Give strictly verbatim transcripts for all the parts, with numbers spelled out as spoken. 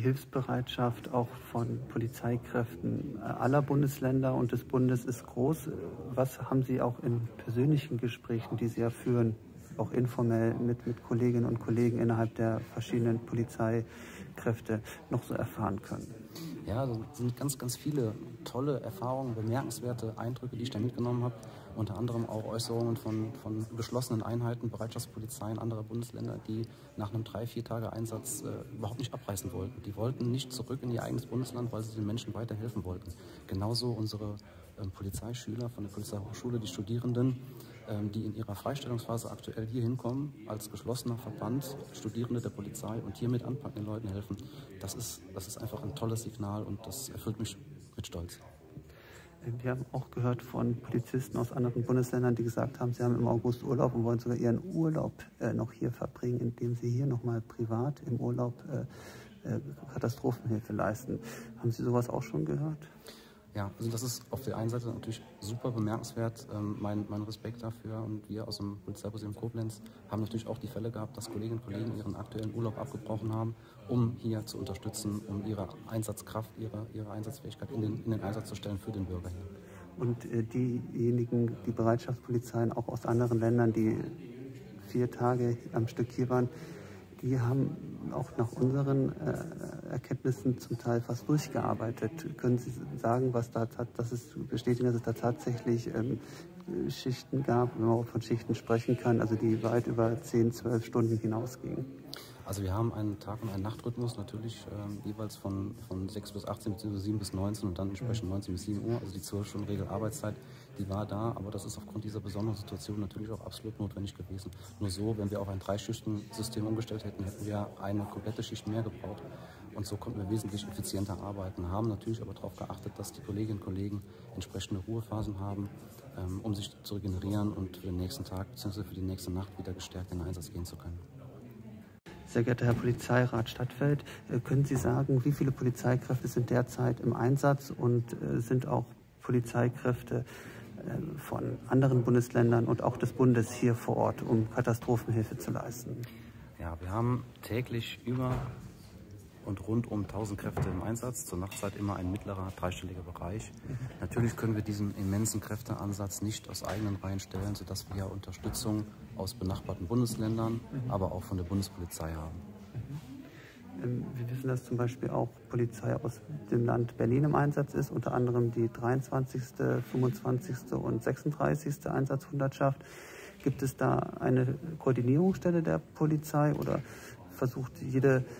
Hilfsbereitschaft auch von Polizeikräften aller Bundesländer und des Bundes ist groß. Was haben Sie auch in persönlichen Gesprächen, die Sie ja führen, auch informell mit, mit Kolleginnen und Kollegen innerhalb der verschiedenen Polizeikräfte noch so erfahren können? Ja, das sind ganz, ganz viele tolle Erfahrungen, bemerkenswerte Eindrücke, die ich da mitgenommen habe. Unter anderem auch Äußerungen von, von geschlossenen Einheiten, Bereitschaftspolizeien anderer Bundesländer, die nach einem drei, vier Tage Einsatz äh, überhaupt nicht abreißen wollten. Die wollten nicht zurück in ihr eigenes Bundesland, weil sie den Menschen weiterhelfen wollten. Genauso unsere ähm, Polizeischüler von der Polizeihochschule, die Studierenden, ähm, die in ihrer Freistellungsphase aktuell hier hinkommen, als geschlossener Verband, Studierende der Polizei und hier mit anpackenden Leuten helfen. Das ist, das ist einfach ein tolles Signal und das erfüllt mich mit Stolz. Wir haben auch gehört von Polizisten aus anderen Bundesländern, die gesagt haben, sie haben im August Urlaub und wollen sogar ihren Urlaub äh, noch hier verbringen, indem sie hier nochmal privat im Urlaub äh, äh, Katastrophenhilfe leisten. Haben Sie sowas auch schon gehört? Ja, also das ist auf der einen Seite natürlich super bemerkenswert, ähm, mein, mein Respekt dafür, und wir aus dem Polizeipräsidium Koblenz haben natürlich auch die Fälle gehabt, dass Kolleginnen und Kollegen ihren aktuellen Urlaub abgebrochen haben, um hier zu unterstützen, um ihre Einsatzkraft, ihre, ihre Einsatzfähigkeit in den, in den Einsatz zu stellen für den Bürger hier. Und äh, diejenigen, die Bereitschaftspolizeien auch aus anderen Ländern, die vier Tage am Stück hier waren, die haben auch nach unseren äh, Erkenntnissen zum Teil fast durchgearbeitet. Können Sie sagen, was da dass es bestätigen, dass es da tatsächlich ähm, Schichten gab, wenn man auch von Schichten sprechen kann, also die weit über zehn, zwölf Stunden hinausgingen? Also wir haben einen Tag- und einen Nachtrhythmus, natürlich ähm, jeweils von, von sechs bis achtzehn bzw. sieben bis neunzehn und dann entsprechend neunzehn bis sieben Uhr, also die zwölf Stunden Regel Arbeitszeit, die war da, aber das ist aufgrund dieser besonderen Situation natürlich auch absolut notwendig gewesen. Nur so, wenn wir auf ein Drei-Schichten-System umgestellt hätten, hätten wir eine komplette Schicht mehr gebraucht und so konnten wir wesentlich effizienter arbeiten, haben natürlich aber darauf geachtet, dass die Kolleginnen und Kollegen entsprechende Ruhephasen haben, ähm, um sich zu regenerieren und für den nächsten Tag bzw. für die nächste Nacht wieder gestärkt in den Einsatz gehen zu können. Sehr geehrter Herr Polizeirat Stadtfeld, können Sie sagen, wie viele Polizeikräfte sind derzeit im Einsatz und sind auch Polizeikräfte von anderen Bundesländern und auch des Bundes hier vor Ort, um Katastrophenhilfe zu leisten? Ja, wir haben täglich über und rund um tausend Kräfte im Einsatz, zur Nachtzeit immer ein mittlerer, dreistelliger Bereich. Mhm. Natürlich können wir diesen immensen Kräfteansatz nicht aus eigenen Reihen stellen, sodass wir ja Unterstützung aus benachbarten Bundesländern, mhm. aber auch von der Bundespolizei haben. Mhm. Wir wissen, dass zum Beispiel auch Polizei aus dem Land Berlin im Einsatz ist, unter anderem die dreiundzwanzigste, fünfundzwanzigste und sechsunddreißigste Einsatzhundertschaft. Gibt es da eine Koordinierungsstelle der Polizei oder versucht jede äh,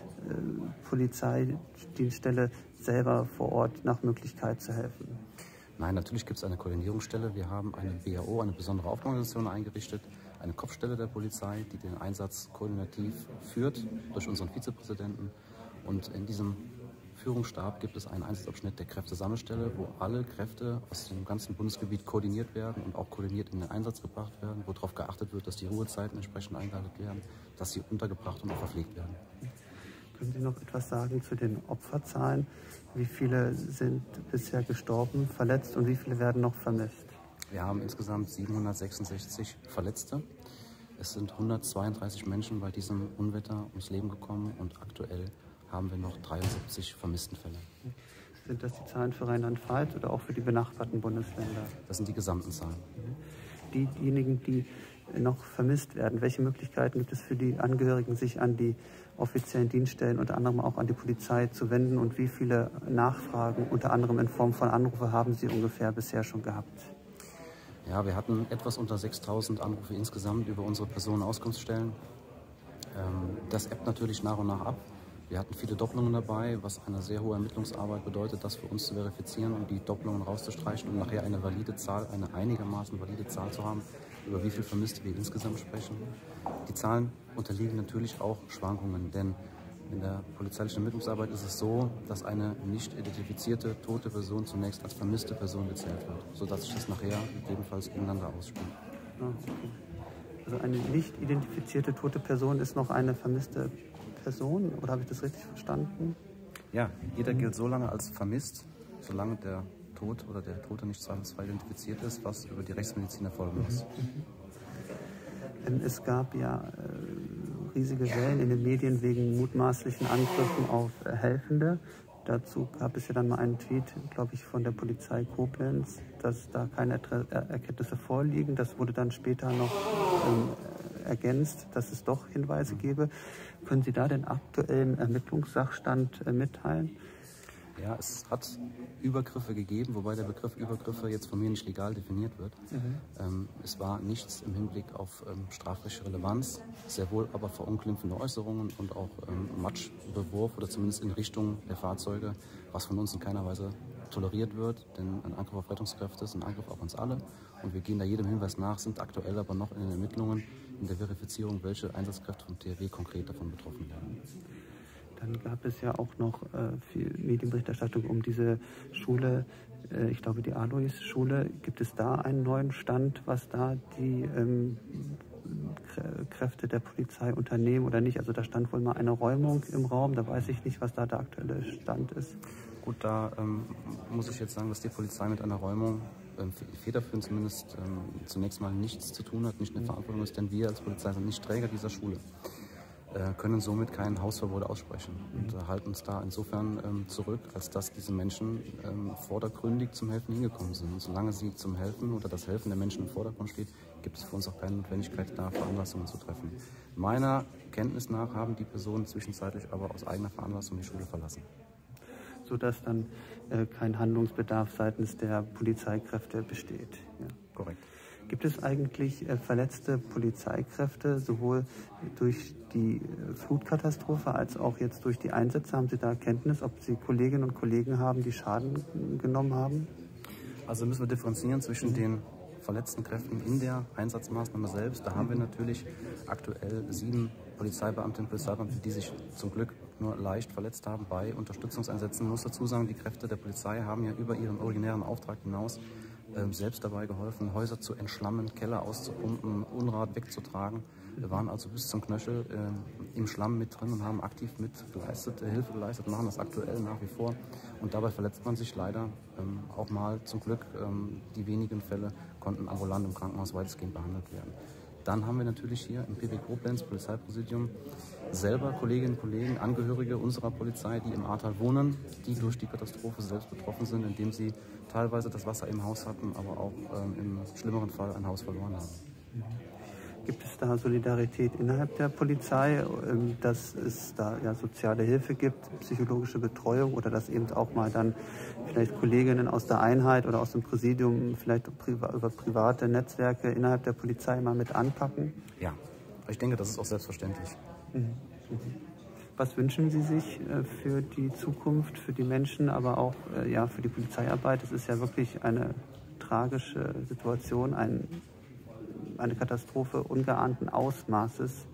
Polizeidienststelle selber vor Ort nach Möglichkeit zu helfen? Nein, natürlich gibt es eine Koordinierungsstelle. Wir haben eine B A O, eine besondere Aufgabenorganisation eingerichtet, eine Kopfstelle der Polizei, die den Einsatz koordinativ führt durch unseren Vizepräsidenten. Und in diesem Führungsstab gibt es einen Einsatzabschnitt der Kräftesammelstelle, wo alle Kräfte aus dem ganzen Bundesgebiet koordiniert werden und auch koordiniert in den Einsatz gebracht werden, wo darauf geachtet wird, dass die Ruhezeiten entsprechend eingehalten werden, dass sie untergebracht und auch verpflegt werden. Können Sie noch etwas sagen zu den Opferzahlen? Wie viele sind bisher gestorben, verletzt und wie viele werden noch vermisst? Wir haben insgesamt siebenhundertsechsundsechzig Verletzte. Es sind hundertzweiunddreißig Menschen bei diesem Unwetter ums Leben gekommen und aktuell haben wir noch dreiundsiebzig Vermisstenfälle. Sind das die Zahlen für Rheinland-Pfalz oder auch für die benachbarten Bundesländer? Das sind die gesamten Zahlen. Diejenigen, die noch vermisst werden, welche Möglichkeiten gibt es für die Angehörigen, sich an die offiziellen Dienststellen, unter anderem auch an die Polizei zu wenden? Und wie viele Nachfragen, unter anderem in Form von Anrufe, haben Sie ungefähr bisher schon gehabt? Ja, wir hatten etwas unter sechstausend Anrufe insgesamt über unsere Personenauskunftsstellen. Das ebbt natürlich nach und nach ab. Wir hatten viele Doppelungen dabei, was eine sehr hohe Ermittlungsarbeit bedeutet, das für uns zu verifizieren und die Doppelungen rauszustreichen und nachher eine valide Zahl, eine einigermaßen valide Zahl zu haben, über wie viele Vermisste wir insgesamt sprechen. Die Zahlen unterliegen natürlich auch Schwankungen, denn in der polizeilichen Ermittlungsarbeit ist es so, dass eine nicht identifizierte tote Person zunächst als vermisste Person gezählt wird, sodass sich das nachher gegebenenfalls gegeneinander ausspielt. Ah, okay. Also eine nicht identifizierte tote Person ist noch eine vermisste Person, oder habe ich das richtig verstanden? Ja, jeder gilt so lange als vermisst, solange der Tod oder der Tote nicht zweifelsfrei identifiziert ist, was über die Rechtsmedizin erfolgen muss. Mhm. Es gab ja äh, riesige Wellen in den Medien wegen mutmaßlichen Angriffen auf äh, Helfende. Dazu gab es ja dann mal einen Tweet, glaube ich, von der Polizei Koblenz, dass da keine Erkenntnisse vorliegen. Das wurde dann später noch ähm, ergänzt, dass es doch Hinweise gäbe. Können Sie da den aktuellen Ermittlungssachstand äh, mitteilen? Ja, es hat Übergriffe gegeben, wobei der Begriff Übergriffe jetzt von mir nicht legal definiert wird. Mhm. Ähm, es war nichts im Hinblick auf ähm, strafrechtliche Relevanz, sehr wohl aber verunglimpfende Äußerungen und auch ähm, Matschbewurf oder zumindest in Richtung der Fahrzeuge, was von uns in keiner Weise toleriert wird, denn ein Angriff auf Rettungskräfte ist ein Angriff auf uns alle und wir gehen da jedem Hinweis nach, sind aktuell aber noch in den Ermittlungen, in der Verifizierung, welche Einsatzkräfte vom T H W konkret davon betroffen werden. Dann gab es ja auch noch äh, viel Medienberichterstattung um diese Schule, äh, ich glaube die Alois-Schule. Gibt es da einen neuen Stand, was da die ähm, Kräfte der Polizei unternehmen oder nicht? Also da stand wohl mal eine Räumung im Raum, da weiß ich nicht, was da der aktuelle Stand ist. Gut, da ähm, muss ich jetzt sagen, dass die Polizei mit einer Räumung ähm, federführend zumindest ähm, zunächst mal nichts zu tun hat, nicht eine Verantwortung ist, denn wir als Polizei sind nicht Träger dieser Schule. Können somit kein Hausverbot aussprechen und äh, halten uns da insofern ähm, zurück, als dass diese Menschen ähm, vordergründig zum Helfen hingekommen sind. Und solange sie zum Helfen oder das Helfen der Menschen im Vordergrund steht, gibt es für uns auch keine Notwendigkeit, da Veranlassungen zu treffen. Meiner Kenntnis nach haben die Personen zwischenzeitlich aber aus eigener Veranlassung die Schule verlassen. Sodass dann äh, kein Handlungsbedarf seitens der Polizeikräfte besteht. Ja. Korrekt. Gibt es eigentlich äh, verletzte Polizeikräfte, sowohl durch die äh, Flutkatastrophe als auch jetzt durch die Einsätze? Haben Sie da Kenntnis, ob Sie Kolleginnen und Kollegen haben, die Schaden genommen haben? Also müssen wir differenzieren zwischen mhm. den verletzten Kräften in der Einsatzmaßnahme selbst. Da haben wir natürlich aktuell sieben Polizeibeamtinnen und Polizeibeamte, die sich zum Glück nur leicht verletzt haben bei Unterstützungseinsätzen. Ich muss dazu sagen, die Kräfte der Polizei haben ja über ihren originären Auftrag hinaus ähm, selbst dabei geholfen, Häuser zu entschlammen, Keller auszupumpen, Unrat wegzutragen. Wir waren also bis zum Knöchel äh, im Schlamm mit drin und haben aktiv mit geleistet, äh, Hilfe geleistet, machen das aktuell nach wie vor. Und dabei verletzt man sich leider ähm, auch mal. Zum Glück, ähm, die wenigen Fälle konnten ambulant im Krankenhaus weitestgehend behandelt werden. Dann haben wir natürlich hier im P W Koblenz, Polizeipräsidium, selber Kolleginnen und Kollegen, Angehörige unserer Polizei, die im Ahrtal wohnen, die durch die Katastrophe selbst betroffen sind, indem sie teilweise das Wasser im Haus hatten, aber auch ähm, im schlimmeren Fall ein Haus verloren haben. Gibt es da Solidarität innerhalb der Polizei, dass es da ja soziale Hilfe gibt, psychologische Betreuung oder dass eben auch mal dann vielleicht Kolleginnen aus der Einheit oder aus dem Präsidium vielleicht über private Netzwerke innerhalb der Polizei mal mit anpacken? Ja, ich denke, das ist auch selbstverständlich. Mhm. Was wünschen Sie sich für die Zukunft, für die Menschen, aber auch ja, für die Polizeiarbeit? Es ist ja wirklich eine tragische Situation, ein eine Katastrophe ungeahnten Ausmaßes.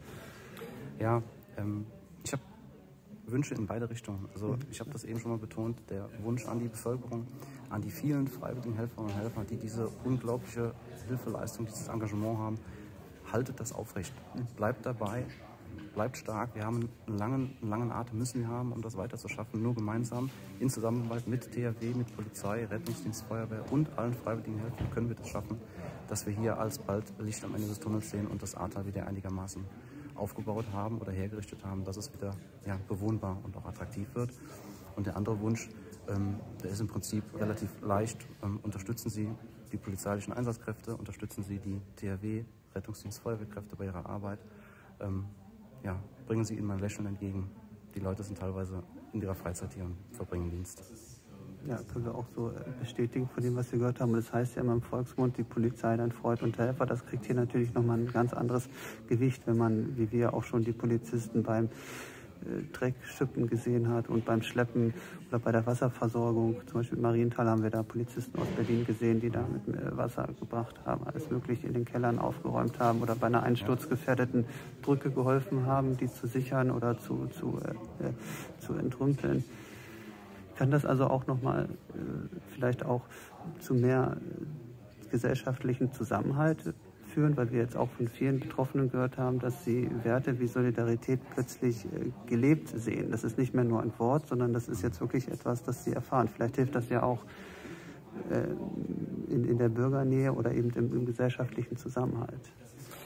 Ja, ähm, ich habe Wünsche in beide Richtungen. Also ich habe das eben schon mal betont, der Wunsch an die Bevölkerung, an die vielen freiwilligen Helferinnen und Helfer, die diese unglaubliche Hilfeleistung, dieses Engagement haben, haltet das aufrecht. Bleibt dabei, bleibt stark. Wir haben einen langen, einen langen Atem müssen wir haben, um das weiter zu schaffen. Nur gemeinsam in Zusammenarbeit mit T H W, mit Polizei, Rettungsdienst, Feuerwehr und allen freiwilligen Helfern können wir das schaffen, dass wir hier alsbald Licht am Ende des Tunnels sehen und das Ahrtal wieder einigermaßen aufgebaut haben oder hergerichtet haben, dass es wieder ja, bewohnbar und auch attraktiv wird. Und der andere Wunsch, ähm, der ist im Prinzip relativ leicht. Ähm, unterstützen Sie die polizeilichen Einsatzkräfte, unterstützen Sie die T H W, Rettungsdienst, Feuerwehrkräfte bei ihrer Arbeit. Ähm, ja, bringen Sie ihnen ein Lächeln entgegen. Die Leute sind teilweise in ihrer Freizeit hier und verbringen Dienst. Ja, können wir auch so bestätigen von dem, was wir gehört haben. Und das heißt ja immer im Volksmund, die Polizei, dein Freund und Helfer. Das kriegt hier natürlich nochmal ein ganz anderes Gewicht, wenn man, wie wir auch schon die Polizisten beim äh, Dreckschippen gesehen hat und beim Schleppen oder bei der Wasserversorgung. Zum Beispiel in Marienthal haben wir da Polizisten aus Berlin gesehen, die da mit äh, Wasser gebracht haben, alles Mögliche in den Kellern aufgeräumt haben oder bei einer einsturzgefährdeten Brücke geholfen haben, die zu sichern oder zu, zu, äh, zu entrümpeln. Kann das also auch nochmal äh, vielleicht auch zu mehr äh, gesellschaftlichen Zusammenhalt führen, weil wir jetzt auch von vielen Betroffenen gehört haben, dass sie Werte wie Solidarität plötzlich äh, gelebt sehen. Das ist nicht mehr nur ein Wort, sondern das ist jetzt wirklich etwas, das sie erfahren. Vielleicht hilft das ja auch äh, in, in der Bürgernähe oder eben im, im gesellschaftlichen Zusammenhalt.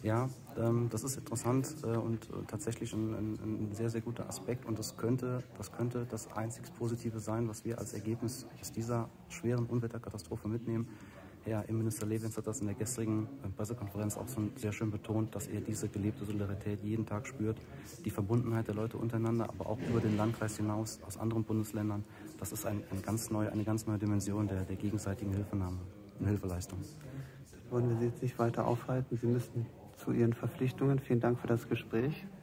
Ja, ähm, das ist interessant äh, und äh, tatsächlich ein, ein, ein sehr, sehr guter Aspekt. Und das könnte, das könnte das einzig Positive sein, was wir als Ergebnis aus dieser schweren Unwetterkatastrophe mitnehmen. Herr Innenminister Lewins hat das in der gestrigen äh, Pressekonferenz auch schon sehr schön betont, dass er diese gelebte Solidarität jeden Tag spürt. Die Verbundenheit der Leute untereinander, aber auch über den Landkreis hinaus aus anderen Bundesländern. Das ist ein, ein ganz neu, eine ganz neue Dimension der, der gegenseitigen Hilfenahme und Hilfeleistung. Wollen wir Sie jetzt nicht weiter aufhalten. Sie müssen zu Ihren Verpflichtungen. Vielen Dank für das Gespräch.